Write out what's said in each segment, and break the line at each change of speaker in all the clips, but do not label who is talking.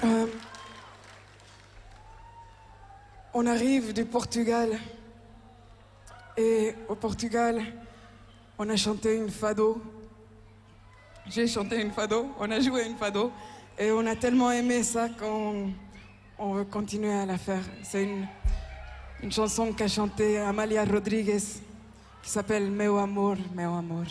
On arrive du Portugal et au Portugal, on a chanté une fado. J'ai chanté une fado, on a joué une fado et on a tellement aimé ça qu'on veut continuer à la faire. C'est une chanson qu'a chantée Amália Rodrigues qui s'appelle Meu Amor, Meu Amor.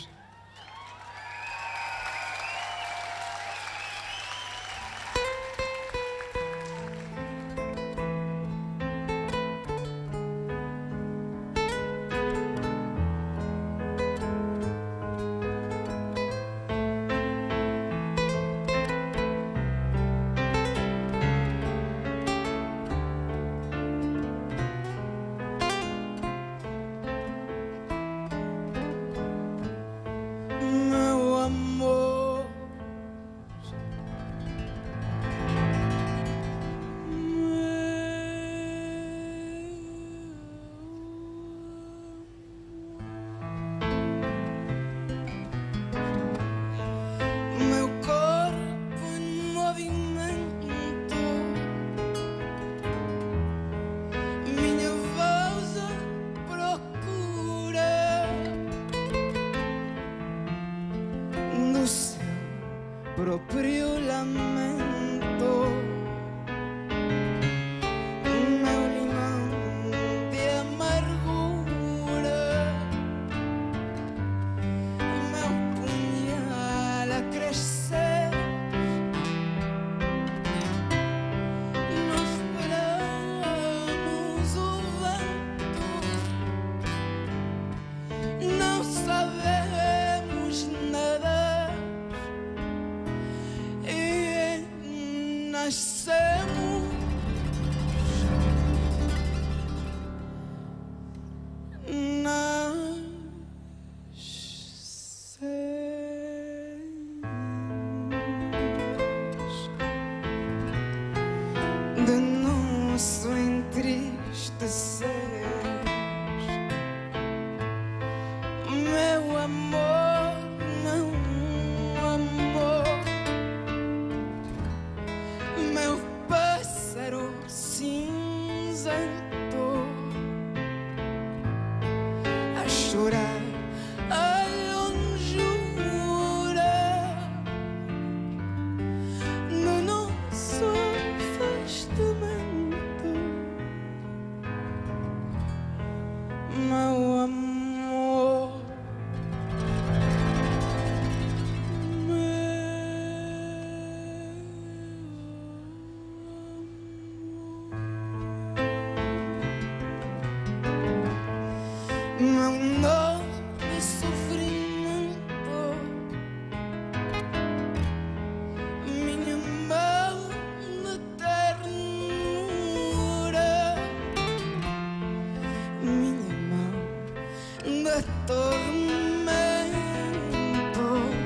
Proprio lamento, meu limão de amargura, meu punhal a crescer. Nós esperamos o vento, não sabemos nada. Nascemos de nosso entristecer, meu amor, meu amor. Meu pássaro cinzento a chorar a longura no nosso afastamento, meu amor. Meu nó de sofrimento, minha mão de ternura, minha mão de tormento.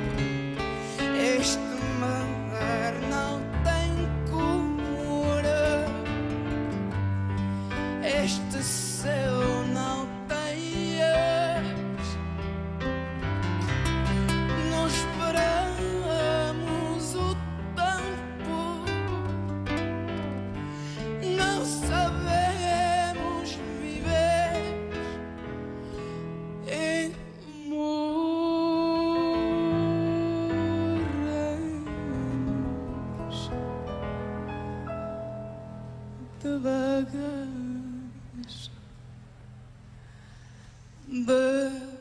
Este mar não tem cura, este céu não tem. Nós esperamos o tempo, não sabemos viver e morremos devagar.